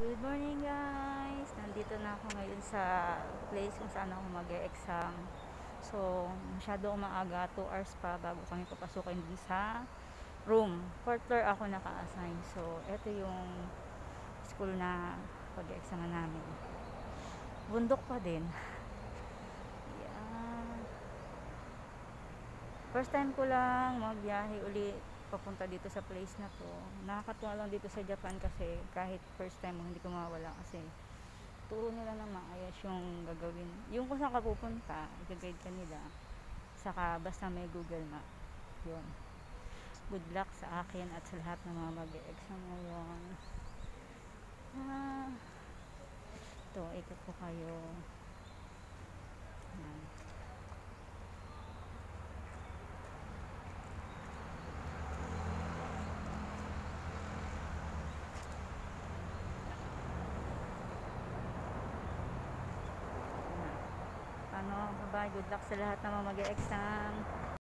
Good morning guys! Nandito na ako ngayon sa place kung saan ako mag-e-exam. So, masyado maaga, 2 hours pa bago kami papasukin din sa room. 4th floor ako naka-assign. So, ito yung school na pag-e-examan namin. Bundok pa din. Yeah. First time ko lang magbiyahe ulit papunta dito sa place na to. Nakakatuwa lang dito sa Japan kasi kahit first time mo hindi ko mawala kasi turo nila na maayos yung gagawin. Yung kung saan ka pupunta, i-guide ka nila. Saka basta may Google Map. Yun. Good luck sa akin at sa lahat ng mga mag-e-exam ngayon. Ito, ikot ko kayo. Yan. Bye, good luck sa lahat ng mga mag-e-exam.